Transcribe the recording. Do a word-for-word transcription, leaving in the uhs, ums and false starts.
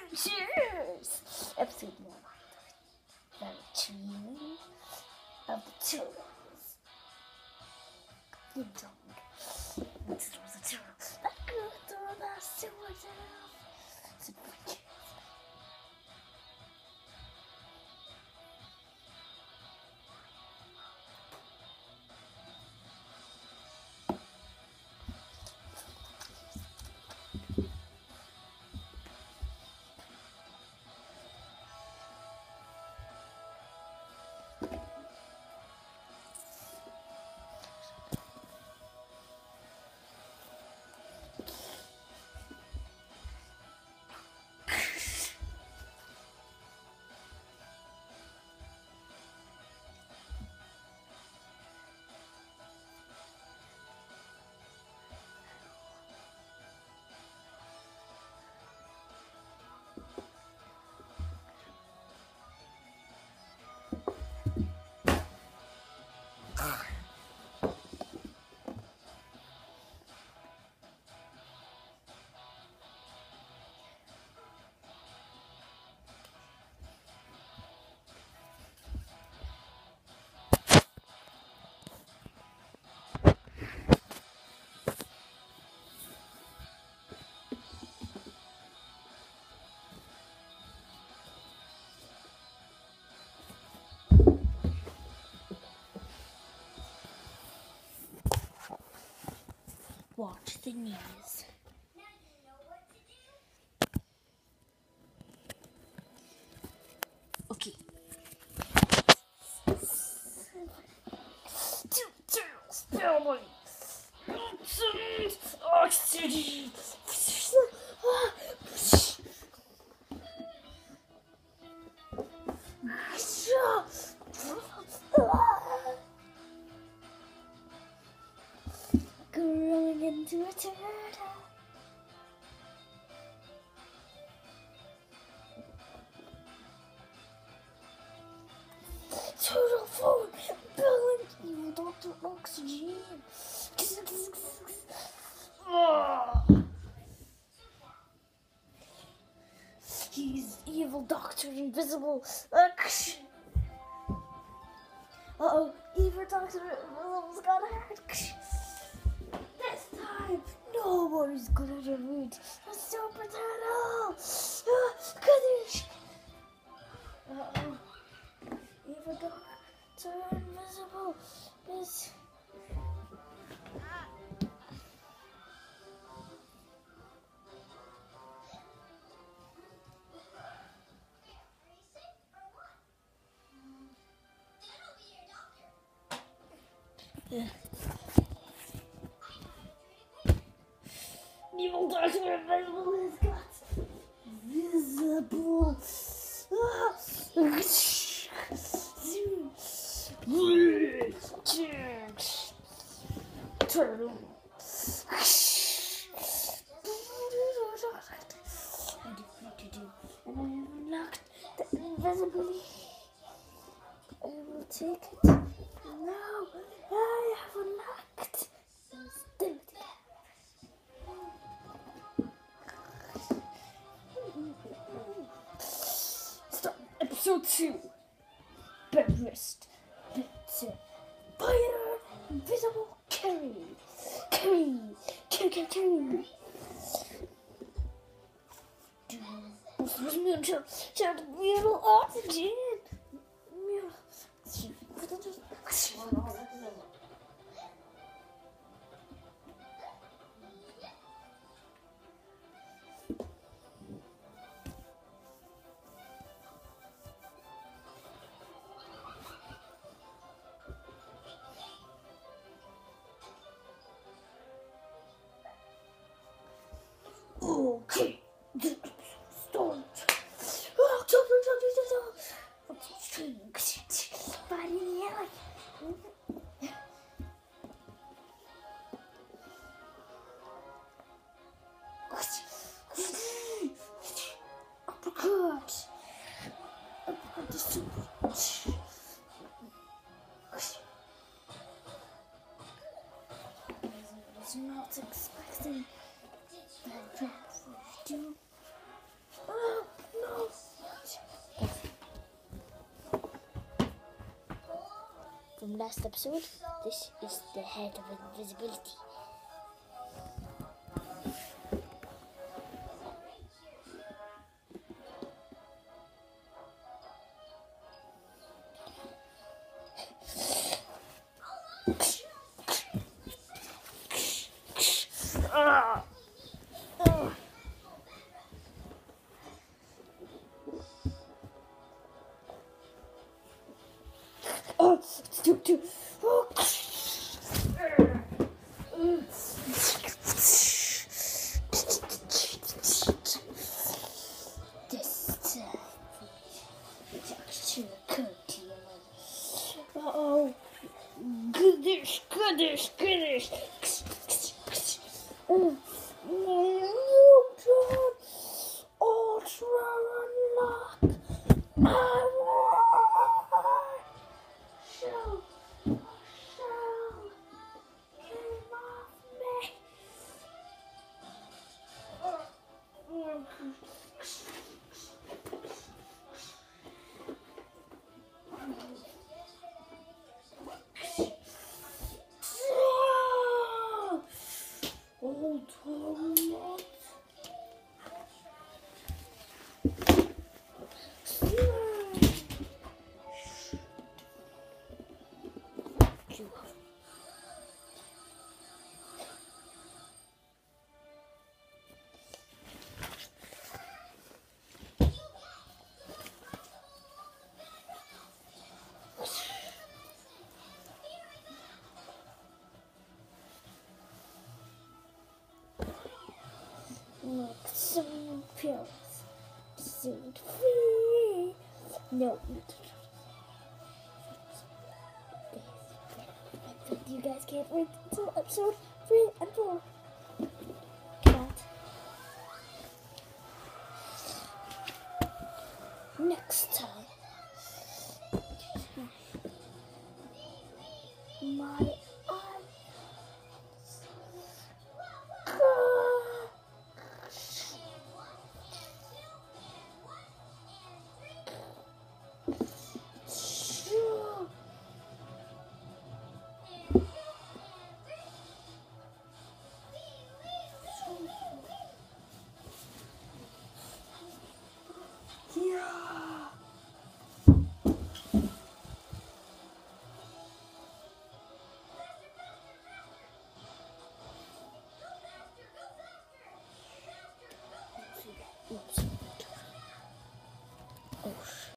Adventures! Episode one. The Retrieving of the Turtles. Ding dong. This was a turtle. That girl threw the sewer down. It's adventures. Watch the news. Okay. Two turtles, family. Oxygen. Growing into a turtle. Turtle food, Bill and evil Doctor Oxygen. He's evil Doctor Invisible. Uh oh, evil Doctor Invisible's got hurt. This time, nobody's gonna defeat a super turtle. Uh, Uh-oh. Evil Doctor Invisible is... Yeah. Evil Doctor Invisible has got visible. Ah. Turtle. I defeated you, and I have unlocked the invisibility. I will take it. Now I have unlocked invisibility. Start episode two. Bed rest. Bitter. Fire. Invisible. Carry. Carry. Carry. Carry. Carry. This was me until shout real oxygen. Okay. Start. Oh, jump, jump, jump, jump, jump. Body in the alley. Uppercut. Uppercut the super. I was not expecting that. Do. Oh. last episode, this is the head of invisibility. Ah. Ah. Oh, it's too, too. Oh. This time, to cookie. Oh, goodness, goodness, goodness. Oh, Neutron, ultra unlock. I want. Shell, shell, came off me. Oh, Thomas. Look, some pills. Set free. No. You guys can't wait until episode three and four. But next time, my Oops. Oh.